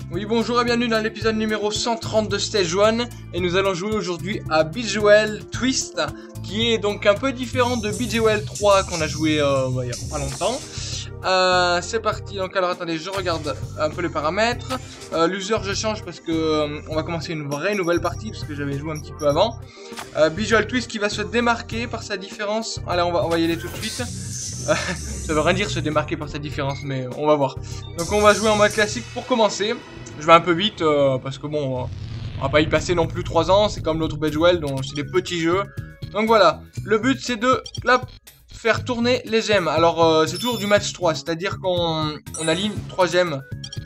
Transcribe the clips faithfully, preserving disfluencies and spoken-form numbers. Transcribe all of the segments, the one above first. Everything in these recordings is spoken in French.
Oui, bonjour et bienvenue dans l'épisode numéro cent trente de Stage un. Et nous allons jouer aujourd'hui à Bejeweled Twist, qui est donc un peu différent de Bejeweled trois qu'on a joué euh, bah, il n'y a pas longtemps. Euh, c'est parti, donc alors attendez, je regarde un peu les paramètres. euh, L'user je change parce que euh, on va commencer une vraie nouvelle partie, parce que j'avais joué un petit peu avant. euh, Bejeweled Twist qui va se démarquer par sa différence. Allez, on va, on va y aller tout de suite. euh, Ça veut rien dire se démarquer par sa différence, mais on va voir. Donc on va jouer en mode classique pour commencer. Je vais un peu vite euh, parce que bon, on va pas y passer non plus trois ans, c'est comme l'autre Bejeweled, donc c'est des petits jeux. Donc voilà, le but c'est de là, faire tourner les gemmes. Alors euh, c'est toujours du match trois, c'est-à-dire qu'on on aligne trois gemmes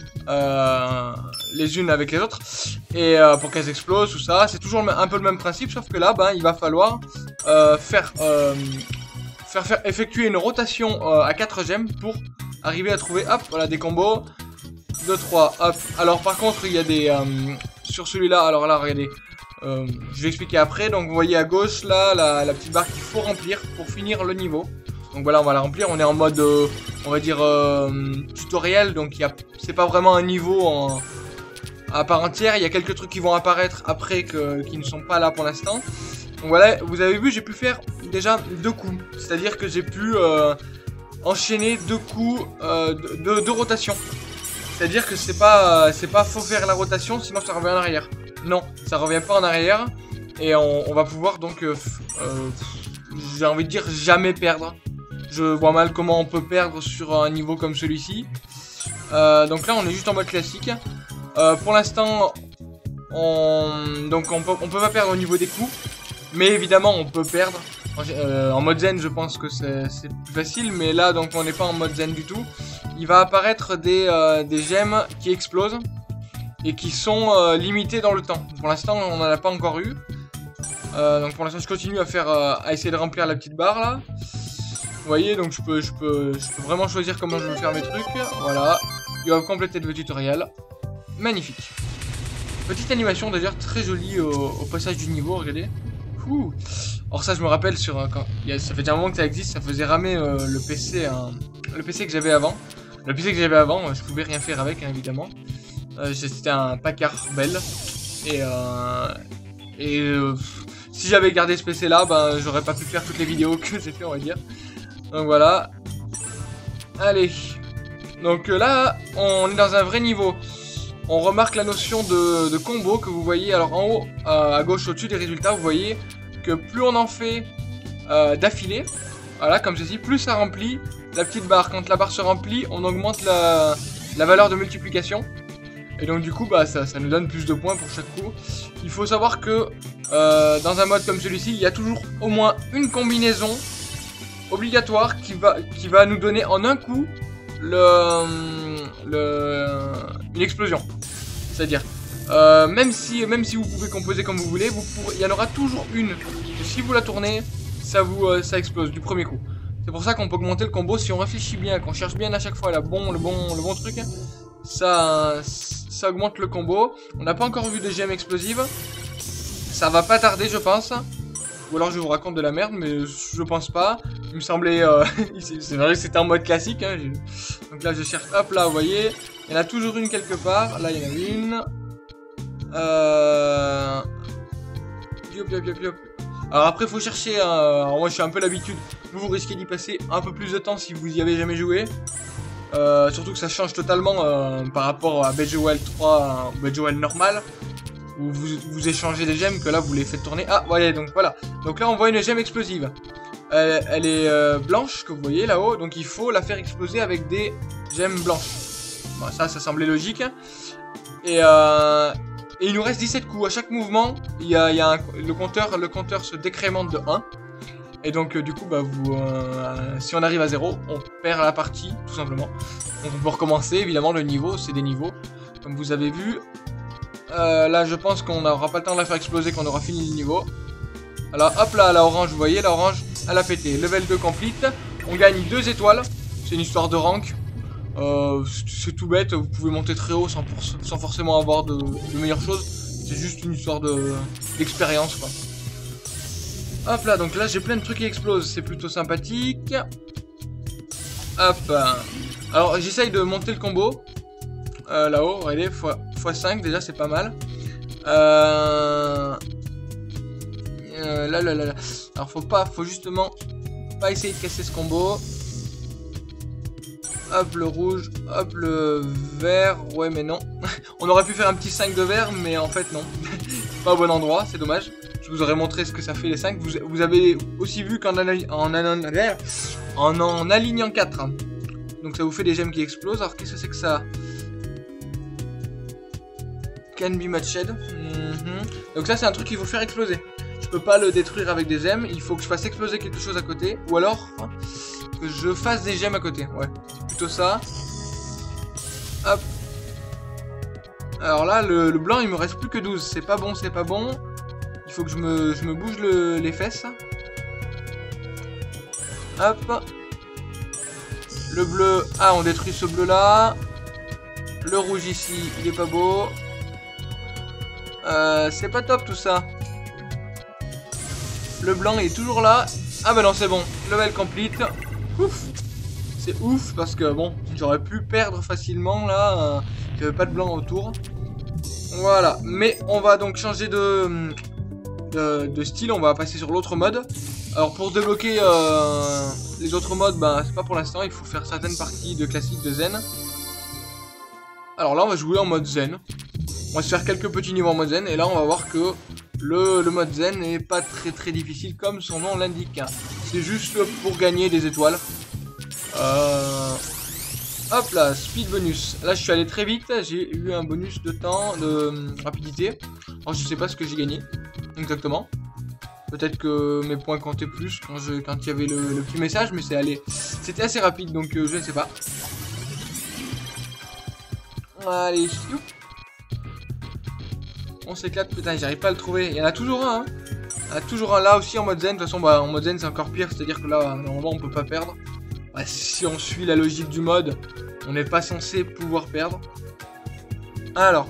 euh, les unes avec les autres, et euh, pour qu'elles explosent, tout ça. C'est toujours un peu le même principe, sauf que là, ben, il va falloir euh, faire, euh, faire, faire effectuer une rotation euh, à quatre gemmes pour arriver à trouver, hop, voilà, des combos. deux, trois, hop. Alors par contre il y a des... Euh, sur celui-là, alors là regardez, euh, je vais expliquer après. Donc vous voyez à gauche là, la, la petite barre qu'il faut remplir pour finir le niveau. Donc voilà, on va la remplir, on est en mode, euh, on va dire, euh, tutoriel. Donc c'est pas vraiment un niveau en, à part entière. Il y a quelques trucs qui vont apparaître après que, qui ne sont pas là pour l'instant. Donc voilà, vous avez vu, j'ai pu faire déjà deux coups. C'est-à-dire que j'ai pu euh, enchaîner deux coups euh, de, de, de rotation. C'est-à-dire que c'est pas, c'est pas faut faire la rotation, sinon ça revient en arrière. Non, ça revient pas en arrière. Et on, on va pouvoir donc, euh, euh, j'ai envie de dire, jamais perdre. Je vois mal comment on peut perdre sur un niveau comme celui-ci. Euh, donc là, on est juste en mode classique. Euh, pour l'instant, on, donc on peut, on peut pas perdre au niveau des coups. Mais évidemment, on peut perdre. Euh, en mode zen, je pense que c'est plus facile. Mais là, donc on n'est pas en mode zen du tout. Il va apparaître des, euh, des gemmes qui explosent et qui sont euh, limitées dans le temps. Pour l'instant, on n'en a pas encore eu. Euh, donc pour l'instant, je continue à faire, euh, à essayer de remplir la petite barre là. Vous voyez, donc je peux, je peux, je peux vraiment choisir comment je veux faire mes trucs. Voilà, il va compléter le tutoriel. Magnifique. Petite animation d'ailleurs très jolie au, au passage du niveau. Regardez. Ouh. Alors ça, je me rappelle sur euh, quand il y a, ça fait déjà un moment que ça existe, ça faisait ramer euh, le P C, hein, le P C que j'avais avant. Le P C que j'avais avant, je pouvais rien faire avec, hein, évidemment. Euh, C'était un Packard Bell. Et, euh, et euh, si j'avais gardé ce P C là, ben, j'aurais pas pu faire toutes les vidéos que j'ai fait, on va dire. Donc voilà. Allez. Donc euh, là, on est dans un vrai niveau. On remarque la notion de, de combo que vous voyez. Alors en haut, euh, à gauche, au-dessus des résultats, vous voyez que plus on en fait euh, d'affilée, voilà, comme ceci, plus ça remplit la petite barre. Quand la barre se remplit, on augmente la, la valeur de multiplication. Et donc du coup, bah, ça, ça nous donne plus de points pour chaque coup. Il faut savoir que euh, dans un mode comme celui-ci, il y a toujours au moins une combinaison obligatoire qui va, qui va nous donner en un coup le, le, une explosion. C'est-à-dire, euh, même, si, même si vous pouvez composer comme vous voulez, vous pourrez, il y en aura toujours une. Et si vous la tournez, ça, vous, euh, ça explose du premier coup. C'est pour ça qu'on peut augmenter le combo si on réfléchit bien, qu'on cherche bien à chaque fois la bon, le, bon, le bon truc. Ça, ça augmente le combo. On n'a pas encore vu de gemmes explosives. Ça va pas tarder, je pense. Ou alors je vous raconte de la merde, mais je pense pas. Il me semblait... Euh, c'est vrai que c'était en mode classique. Hein. Donc là, je cherche... Hop, là, vous voyez. Il y en a toujours une quelque part. Là, il y en a une. Euh... Yop, yop, yop, yop. Alors après, il faut chercher... Euh... Alors moi, je suis un peu l'habitude. Vous, vous risquez d'y passer un peu plus de temps si vous y avez jamais joué. Euh, surtout que ça change totalement euh, par rapport à Bejeweled trois, euh, Bejeweled normal. Où vous, vous échangez des gemmes, que là vous les faites tourner. Ah, voyez, donc voilà. Donc là on voit une gemme explosive. Elle, elle est euh, blanche, que vous voyez là-haut. Donc il faut la faire exploser avec des gemmes blanches. Bon, ça, ça semblait logique. Et, euh, et il nous reste dix-sept coups. À chaque mouvement, il y a, il y a un, le, compteur, le compteur se décrémente de un. Et donc euh, du coup, bah, vous, euh, si on arrive à zéro, on perd la partie, tout simplement. Donc on peut recommencer, évidemment, le niveau, c'est des niveaux. Comme vous avez vu. Euh, là je pense qu'on n'aura pas le temps de la faire exploser, qu'on aura fini le niveau. Alors hop là, la orange, vous voyez, la orange, elle a pété. Level deux complete, on gagne deux étoiles. C'est une histoire de rank. euh, C'est tout bête, vous pouvez monter très haut sans, pour, sans forcément avoir de, de meilleures choses. C'est juste une histoire d'expérience de, quoi. Hop là, donc là j'ai plein de trucs qui explosent, c'est plutôt sympathique. Hop. Alors j'essaye de monter le combo. Euh, Là-haut, regardez, faut, fois cinq, déjà c'est pas mal. Euh... Euh, là, là, là, là. Alors faut pas, faut justement pas essayer de casser ce combo. Hop le rouge, hop le vert, ouais mais non. On aurait pu faire un petit cinq de vert, mais en fait non. Pas au bon endroit, c'est dommage. Je vous aurais montré ce que ça fait les cinq. Vous, vous avez aussi vu qu'en en, en, en, en alignant quatre, hein. Donc ça vous fait des gemmes qui explosent. Alors qu'est-ce que c'est que ça? Can be matched. Mm-hmm. Donc ça c'est un truc qu'il faut faire exploser. Je peux pas le détruire avec des gemmes. Il faut que je fasse exploser quelque chose à côté. Ou alors hein, que je fasse des gemmes à côté. Ouais, c'est plutôt ça. Hop. Alors là, le, le blanc, il me reste plus que douze. C'est pas bon, c'est pas bon. Il faut que je me, je me bouge le, les fesses. Hop. Le bleu. Ah, on détruit ce bleu là. Le rouge ici, il est pas beau. Euh, c'est pas top tout ça. Le blanc est toujours là. Ah bah non, c'est bon. Level complete. Ouf. C'est ouf parce que bon, j'aurais pu perdre facilement là. Euh, il n'y avait pas de blanc autour. Voilà. Mais on va donc changer de, de, de style. On va passer sur l'autre mode. Alors pour débloquer euh, les autres modes, bah c'est pas pour l'instant. Il faut faire certaines parties de classique de zen. Alors là, on va jouer en mode zen. On va se faire quelques petits niveaux en mode zen. Et là, on va voir que le, le mode zen n'est pas très très difficile comme son nom l'indique. C'est juste pour gagner des étoiles. Euh... Hop là, speed bonus. Là, je suis allé très vite. J'ai eu un bonus de temps, de euh, rapidité. Alors, je sais pas ce que j'ai gagné exactement. Peut-être que mes points comptaient plus quand je, quand il y avait le, le petit message, mais c'est allé. C'était assez rapide, donc euh, je ne sais pas. Allez, youp. On s'éclate, putain, j'arrive pas à le trouver. Il y en a toujours un, hein. Il y en a toujours un là aussi en mode zen. De toute façon, bah, en mode zen, c'est encore pire. C'est-à-dire que là, normalement, on peut pas perdre. Bah, si on suit la logique du mode, on n'est pas censé pouvoir perdre. Alors,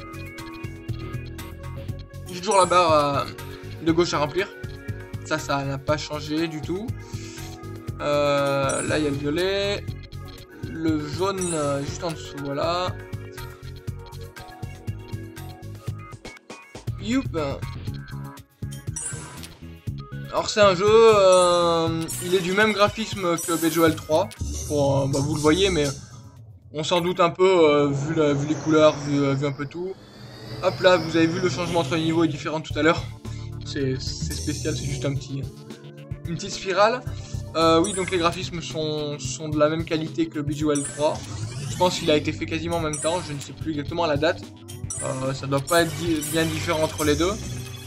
j'ai toujours la barre euh, de gauche à remplir. Ça, ça n'a pas changé du tout. Euh, là, il y a le violet. Le jaune, euh, juste en dessous, voilà. Youp. Alors c'est un jeu, euh, il est du même graphisme que Bejeweled trois. Pour, euh, bah, vous le voyez, mais on s'en doute un peu euh, vu, la, vu les couleurs, vu, euh, vu un peu tout. Hop là, vous avez vu le changement entre les niveaux est différent tout à l'heure. C'est spécial, c'est juste un petit, une petite spirale. Euh, oui, donc les graphismes sont, sont de la même qualité que Bejeweled trois. Je pense qu'il a été fait quasiment en même temps, je ne sais plus exactement la date. Euh, ça doit pas être bien différent entre les deux.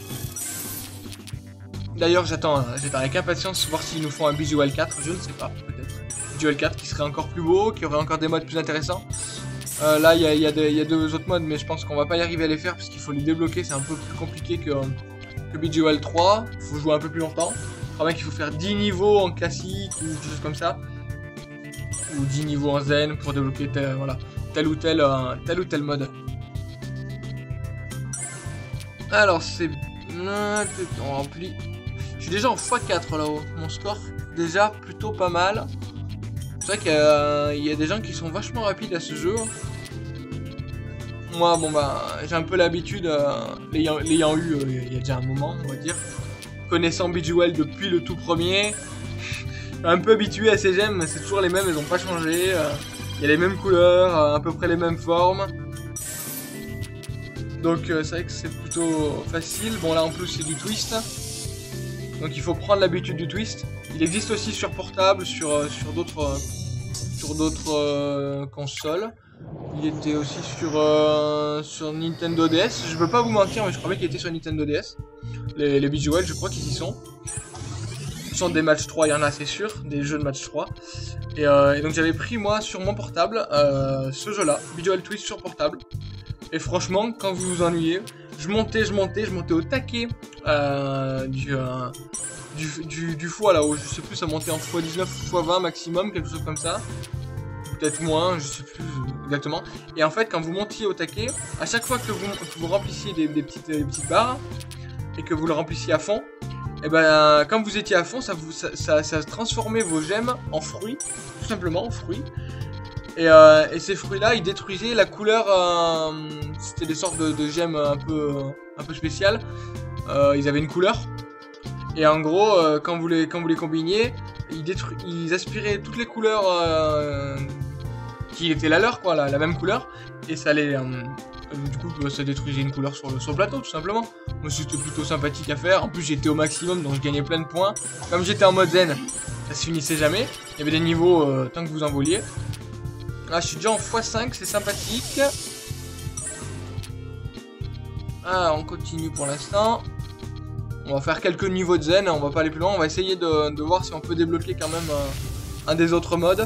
D'ailleurs, j'attends j'attends avec impatience voir s'ils nous font un Bejeweled quatre, je ne sais pas, peut-être. Bejeweled quatre qui serait encore plus beau, qui aurait encore des modes plus intéressants. Euh, là, il y a, y, a y a deux autres modes, mais je pense qu'on va pas y arriver à les faire parce qu'il faut les débloquer, c'est un peu plus compliqué que, que Bejeweled trois. Il faut jouer un peu plus longtemps. Je crois bien qu'il faut faire dix niveaux en classique ou des choses comme ça. Ou dix niveaux en zen pour débloquer tel, voilà, tel ou tel, euh, tel ou tel mode. Alors, c'est... On remplit... Je suis déjà en fois quatre là-haut. Mon score, déjà plutôt pas mal. C'est vrai qu'il y, euh, y a des gens qui sont vachement rapides à ce jeu. Moi, bon bah, j'ai un peu l'habitude, euh, l'ayant eu euh, il y a déjà un moment, on va dire. Connaissant Bejeweled depuis le tout premier. Un peu habitué à ces gemmes, c'est toujours les mêmes, elles n'ont pas changé. Il euh, y a les mêmes couleurs, euh, à peu près les mêmes formes. Donc euh, c'est vrai que c'est plutôt facile. Bon là en plus c'est du twist. Donc il faut prendre l'habitude du twist. Il existe aussi sur portable, sur, euh, sur d'autres euh, sur d'autres euh, consoles. Il était aussi sur, euh, sur Nintendo D S. Je peux pas vous mentir, mais je crois bien qu'il était sur Nintendo D S. Les, les Bejeweled, je crois qu'ils y sont. Ce sont des matchs trois, il y en a c'est sûr, des jeux de match trois. Et, euh, et donc j'avais pris moi sur mon portable euh, ce jeu-là, Bejeweled Twist sur portable. Et franchement, quand vous vous ennuyez, je montais, je montais, je montais au taquet euh, du, euh, du, du, du foie là-haut. Je sais plus, ça montait en fois dix-neuf, fois vingt maximum, quelque chose comme ça. Peut-être moins, je sais plus exactement. Et en fait, quand vous montiez au taquet, à chaque fois que vous, que vous remplissiez des, des, petites, des petites barres et que vous le remplissiez à fond, et ben quand vous étiez à fond, ça, vous, ça, ça, ça transformait vos gemmes en fruits, tout simplement en fruits. Et, euh, et ces fruits-là, ils détruisaient la couleur. Euh, C'était des sortes de, de gemmes un peu, un peu spéciales. Euh, ils avaient une couleur. Et en gros, euh, quand, vous les, quand vous les combiniez, ils, détru ils aspiraient toutes les couleurs euh, qui étaient la leur, quoi, la, la même couleur. Et ça les, euh, du coup, ça détruisait une couleur sur le, sur le plateau, tout simplement. Moi, c'était plutôt sympathique à faire. En plus, j'étais au maximum, donc je gagnais plein de points. Comme j'étais en mode zen, ça se finissait jamais. Il y avait des niveaux euh, tant que vous en vouliez. Là, je suis déjà en fois cinq, c'est sympathique. Ah, on continue pour l'instant. On va faire quelques niveaux de zen, on va pas aller plus loin. On va essayer de, de voir si on peut débloquer quand même un, un des autres modes.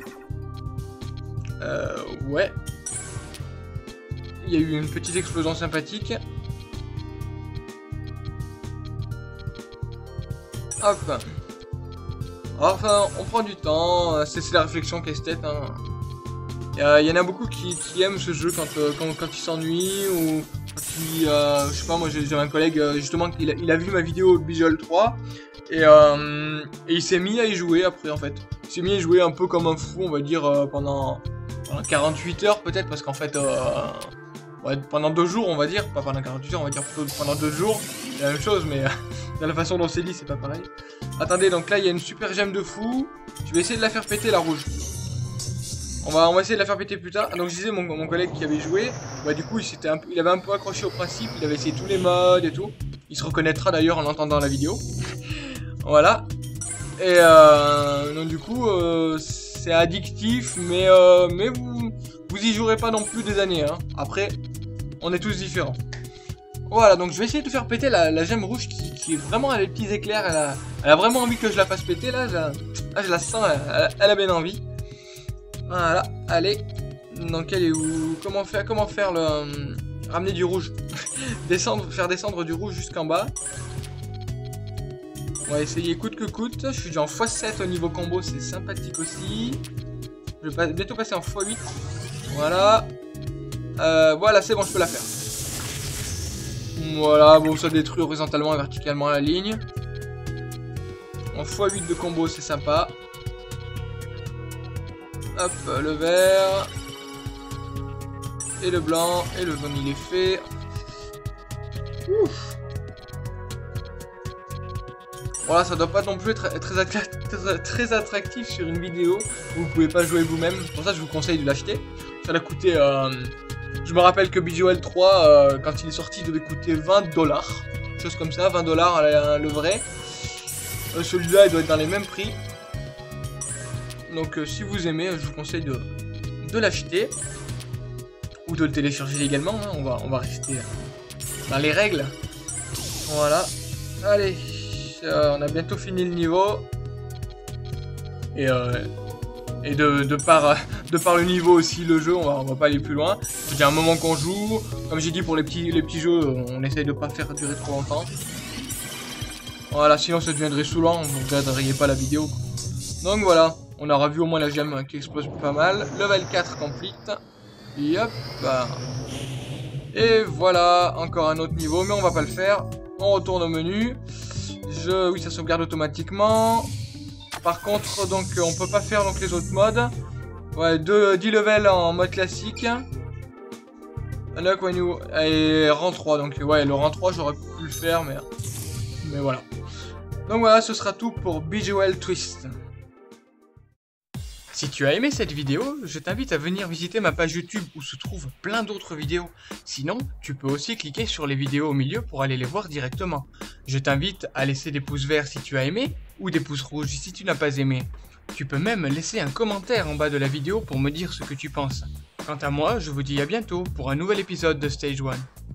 Euh, ouais. Il y a eu une petite explosion sympathique. Hop. Enfin, on prend du temps. C'est la réflexion qu'esthète. Hein. Il euh, y en a beaucoup qui, qui aiment ce jeu quand, euh, quand, quand ils s'ennuient ou quand ils, euh, je sais pas, moi j'ai un collègue euh, justement il a, il a vu ma vidéo Visual trois et, euh, et il s'est mis à y jouer après en fait. Il s'est mis à y jouer un peu comme un fou, on va dire euh, pendant, pendant quarante-huit heures peut-être parce qu'en fait euh, ouais, pendant deux jours on va dire, pas pendant quarante-huit heures on va dire plutôt pendant deux jours, c'est la même chose mais euh, dans la façon dont c'est dit c'est pas pareil. Attendez, donc là il y a une super gemme de fou, je vais essayer de la faire péter la rouge. On va, on va essayer de la faire péter plus tard. Donc je disais, mon, mon collègue qui avait joué, bah du coup il, un, il avait un peu accroché au principe, il avait essayé tous les modes et tout. Il se reconnaîtra d'ailleurs en entendant la vidéo. Voilà. Et euh, donc du coup, euh, c'est addictif, mais, euh, mais vous, vous y jouerez pas non plus des années. Hein. Après, on est tous différents. Voilà, donc je vais essayer de faire péter la, la gemme rouge qui, qui est vraiment à des petits éclairs. Elle a, elle a vraiment envie que je la fasse péter, là, je, là, je la sens, elle, elle a bien envie. Voilà, allez. Donc elle est où? Comment faire, comment faire le... Euh, ramener du rouge. Descendre, faire descendre du rouge jusqu'en bas. On va essayer coûte que coûte. Je suis déjà en fois sept au niveau combo, c'est sympathique aussi. Je vais pas, bientôt passer en fois huit. Voilà. Euh, voilà, c'est bon, je peux la faire. Voilà, bon, ça détruit horizontalement et verticalement la ligne. En fois huit de combo, c'est sympa. Hop, le vert. Et le blanc. Et le jaune, il est fait. Ouf. Voilà, ça doit pas non plus être très, très, très attractif sur une vidéo où vous pouvez pas jouer vous-même. Pour ça, je vous conseille de l'acheter. Ça l'a coûté... Euh, je me rappelle que Visual trois, euh, quand il est sorti, il devait coûter vingt dollars. Chose comme ça, vingt dollars le vrai. Euh, Celui-là, il doit être dans les mêmes prix. Donc euh, si vous aimez, je vous conseille de, de l'acheter. Ou de le télécharger également. Hein. On, va, on va rester dans les règles. Voilà. Allez. Euh, on a bientôt fini le niveau. Et, euh, et de, de, par, de par le niveau aussi, le jeu, on va, on va pas aller plus loin. Il y a un moment qu'on joue. Comme j'ai dit, pour les petits, les petits jeux, on essaye de pas faire durer trop longtemps. Voilà, sinon ça deviendrait saoulant. Vous ne regarderiez pas la vidéo. Donc voilà. On aura vu au moins la gemme qui explose pas mal. Level quatre complete. Et hop. Et voilà. Encore un autre niveau. Mais on va pas le faire. On retourne au menu. Je... Oui, ça sauvegarde automatiquement. Par contre, donc, on peut pas faire donc, les autres modes. Ouais, deux, dix levels en mode classique. Unlock when you... Et rang trois. Donc, ouais, le rang trois, j'aurais pu le faire. Mais... mais voilà. Donc voilà, ce sera tout pour Visual Twist. Si tu as aimé cette vidéo, je t'invite à venir visiter ma page YouTube où se trouvent plein d'autres vidéos. Sinon, tu peux aussi cliquer sur les vidéos au milieu pour aller les voir directement. Je t'invite à laisser des pouces verts si tu as aimé ou des pouces rouges si tu n'as pas aimé. Tu peux même laisser un commentaire en bas de la vidéo pour me dire ce que tu penses. Quant à moi, je vous dis à bientôt pour un nouvel épisode de Stage one.